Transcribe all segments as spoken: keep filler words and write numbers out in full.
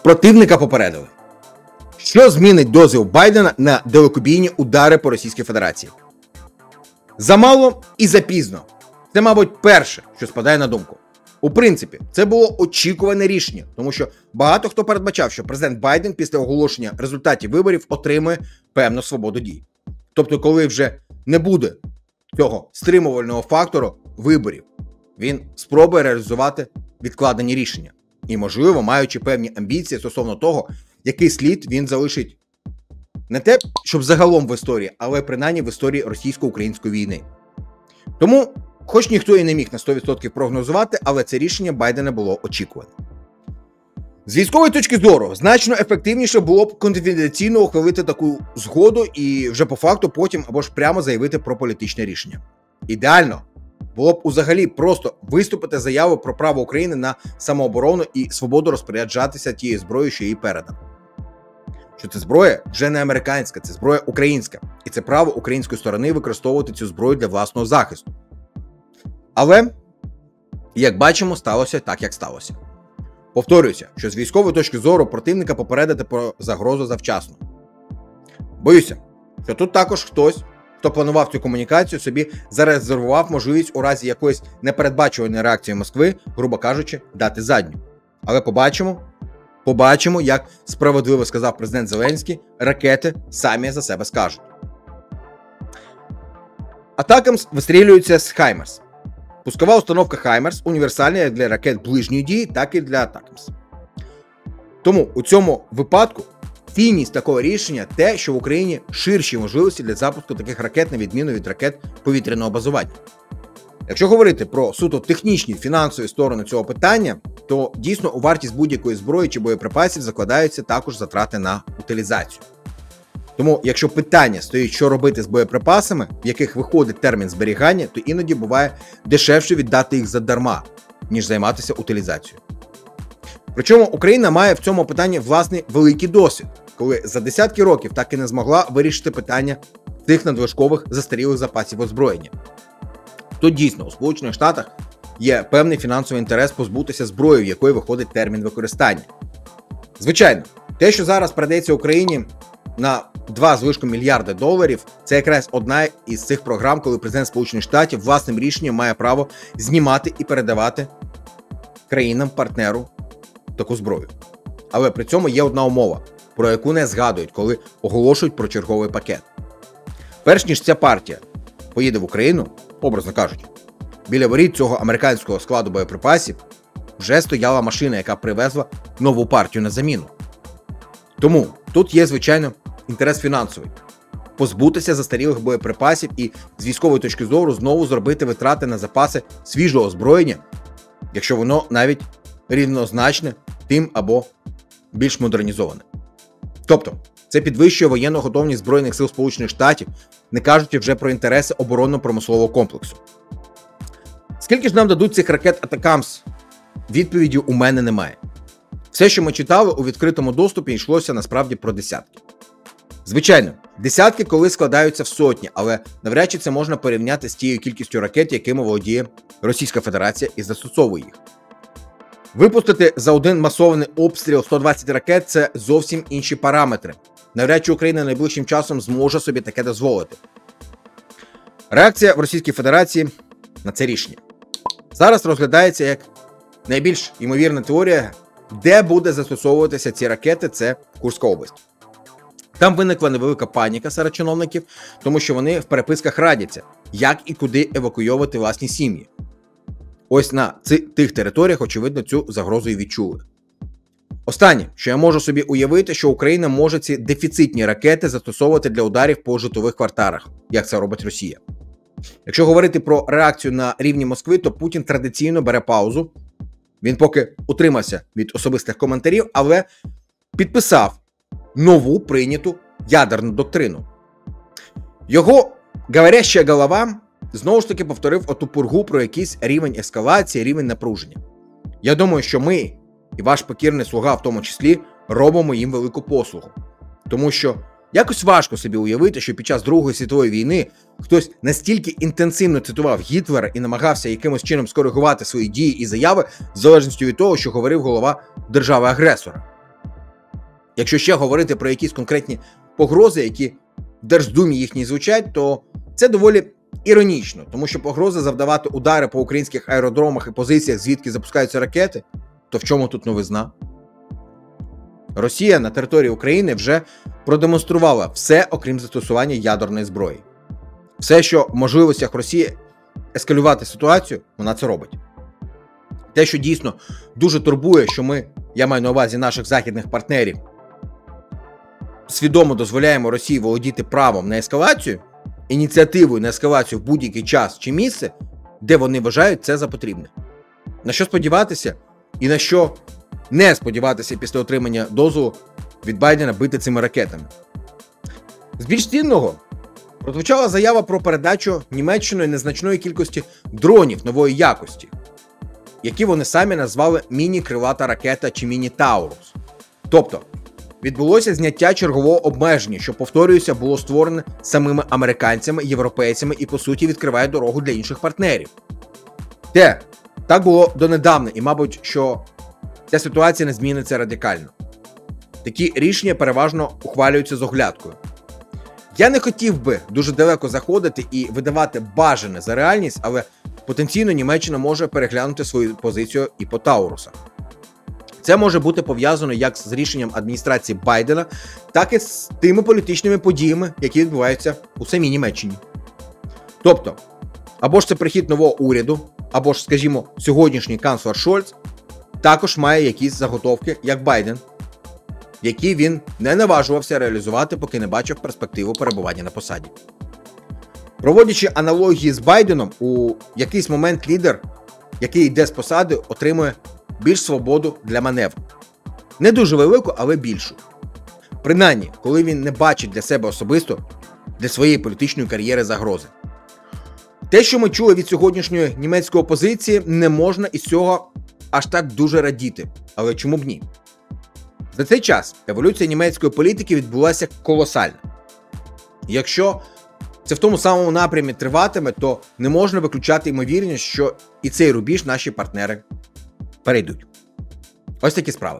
Противника попередили. Що змінить дозвіл Байдена на далекобійні удари по Російській Федерації? Замало і запізно. Це, мабуть, перше, що спадає на думку. У принципі, це було очікуване рішення, тому що багато хто передбачав, що президент Байден після оголошення результатів виборів отримує певну свободу дій. Тобто, коли вже не буде цього стримувального фактору виборів, він спробує реалізувати відкладені рішення. І, можливо, маючи певні амбіції стосовно того, який слід він залишить не те, щоб загалом в історії, але принаймні в історії російсько-української війни. Тому, хоч ніхто і не міг на сто відсотків прогнозувати, але це рішення Байдена було очікуване. З військової точки зору, значно ефективніше було б конфіденційно ухвалити таку згоду і вже по факту потім або ж прямо заявити про політичне рішення. Ідеально було б узагалі просто виступити заяву про право України на самооборону і свободу розпоряджатися тією зброєю, що їй передано. Що це зброя вже не американська, це зброя українська. І це право української сторони використовувати цю зброю для власного захисту. Але, як бачимо, сталося так, як сталося. Повторююся, що з військової точки зору противника попередити про загрозу завчасно. Боюся, що тут також хтось, хто планував цю комунікацію, собі зарезервував можливість у разі якоїсь непередбачуваної реакції Москви, грубо кажучи, дати задню. Але побачимо, побачимо, як справедливо сказав президент Зеленський, ракети самі за себе скажуть. Атакамс вистрілюється з Хаймерс. Пускова установка Хаймерс універсальна як для ракет ближньої дії, так і для Атакамс. Тому у цьому випадку цінність такого рішення те, що в Україні ширші можливості для запуску таких ракет на відміну від ракет повітряного базування. Якщо говорити про суто технічні фінансові сторони цього питання, то дійсно у вартість будь-якої зброї чи боєприпасів закладаються також затрати на утилізацію. Тому, якщо питання стоїть, що робити з боєприпасами, в яких виходить термін зберігання, то іноді буває дешевше віддати їх задарма, ніж займатися утилізацією. Причому Україна має в цьому питанні власний великий досвід, коли за десятки років так і не змогла вирішити питання цих надлишкових застарілих запасів озброєння. Тут дійсно у Сполучених Штатах є певний фінансовий інтерес позбутися зброї, в якої виходить термін використання. Звичайно, те, що зараз передається Україні на два з лишком мільярди доларів, це якраз одна із цих програм, коли президент Сполучених Штатів власним рішенням має право знімати і передавати країнам-партнеру таку зброю. Але при цьому є одна умова, про яку не згадують, коли оголошують про черговий пакет. Перш ніж ця партія поїде в Україну, образно кажучи, біля воріт цього американського складу боєприпасів вже стояла машина, яка привезла нову партію на заміну. Тому тут є, звичайно, інтерес фінансовий. Позбутися застарілих боєприпасів і з військової точки зору знову зробити витрати на запаси свіжого озброєння, якщо воно навіть рівнозначне тим або більш модернізоване. Тобто, це підвищує воєнну готовність Збройних сил Сполучених Штатів, не кажучи вже про інтереси оборонно-промислового комплексу. Скільки ж нам дадуть цих ракет Атакамс? Відповіді у мене немає. Все, що ми читали у відкритому доступі, йшлося насправді про десятки. Звичайно, десятки коли складаються в сотні, але навряд чи це можна порівняти з тією кількістю ракет, якими володіє Російська Федерація і застосовує їх. Випустити за один масований обстріл сто двадцять ракет – це зовсім інші параметри. Навряд чи Україна найближчим часом зможе собі таке дозволити. Реакція в Російській Федерації на це рішення зараз розглядається як найбільш ймовірна теорія, де буде застосовуватися ці ракети – це Курська область. Там виникла невелика паніка серед чиновників, тому що вони в переписках радяться, як і куди евакуйовувати власні сім'ї. Ось на цих тих територіях, очевидно, цю загрозу і відчули. Останнє, що я можу собі уявити, що Україна може ці дефіцитні ракети застосовувати для ударів по житлових кварталах, як це робить Росія. Якщо говорити про реакцію на рівні Москви, то Путін традиційно бере паузу. Він поки утримався від особистих коментарів, але підписав нову прийняту ядерну доктрину. Його говоряща голова знову ж таки повторив оту пургу про якийсь рівень ескалації, рівень напруження. Я думаю, що ми, і ваш покірний слуга в тому числі, робимо їм велику послугу. Тому що якось важко собі уявити, що під час Другої світової війни хтось настільки інтенсивно цитував Гітлера і намагався якимось чином скоригувати свої дії і заяви в залежності від того, що говорив голова держави-агресора. Якщо ще говорити про якісь конкретні погрози, які в Держдумі їхній звучать, то це доволі іронічно, тому що погрози завдавати удари по українських аеродромах і позиціях, звідки запускаються ракети, то в чому тут новизна? Росія на території України вже продемонструвала все, окрім застосування ядерної зброї. Все, що в можливостях Росії ескалювати ситуацію, вона це робить. Те, що дійсно дуже турбує, що ми, я маю на увазі наших західних партнерів, свідомо дозволяємо Росії володіти правом на ескалацію, ініціативою на ескалацію в будь-який час чи місце, де вони вважають це за потрібне. На що сподіватися і на що не сподіватися після отримання дозволу від Байдена бити цими ракетами. З більш цінного прозвучала заява про передачу Німеччиною незначної кількості дронів нової якості, які вони самі назвали міні-крилата ракета чи міні-Таурус. Тобто, відбулося зняття чергового обмеження, що, повторююся, було створене самими американцями, європейцями і, по суті, відкриває дорогу для інших партнерів. Те, так було донедавна, і, мабуть, що ця ситуація не зміниться радикально. Такі рішення переважно ухвалюються з оглядкою. Я не хотів би дуже далеко заходити і видавати бажане за реальність, але потенційно Німеччина може переглянути свою позицію і по Таурусах. Це може бути пов'язано як з рішенням адміністрації Байдена, так і з тими політичними подіями, які відбуваються у самій Німеччині. Тобто, або ж це прихід нового уряду, або ж, скажімо, сьогоднішній канцлер Шольц також має якісь заготовки, як Байден, які він не наважувався реалізувати, поки не бачив перспективу перебування на посаді. Проводячи аналогії з Байденом, у якийсь момент лідер, який йде з посади, отримує більш свободу для маневру. Не дуже велику, але більшу. Принаймні, коли він не бачить для себе особисто, для своєї політичної кар'єри загрози. Те, що ми чули від сьогоднішньої німецької опозиції, не можна із цього аж так дуже радіти. Але чому б ні? За цей час еволюція німецької політики відбулася колосальна. Якщо це в тому самому напрямі триватиме, то не можна виключати ймовірність, що і цей рубіж наші партнери перейдуть. Ось такі справи.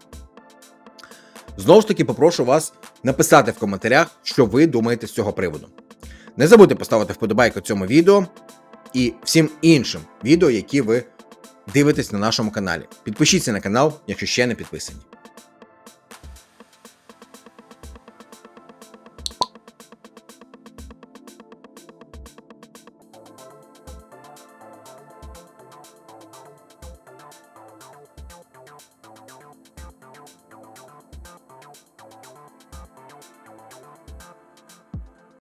Знову ж таки попрошу вас написати в коментарях, що ви думаєте з цього приводу. Не забудьте поставити вподобайку цьому відео і всім іншим відео, які ви дивитесь на нашому каналі. Підпишіться на канал, якщо ще не підписані.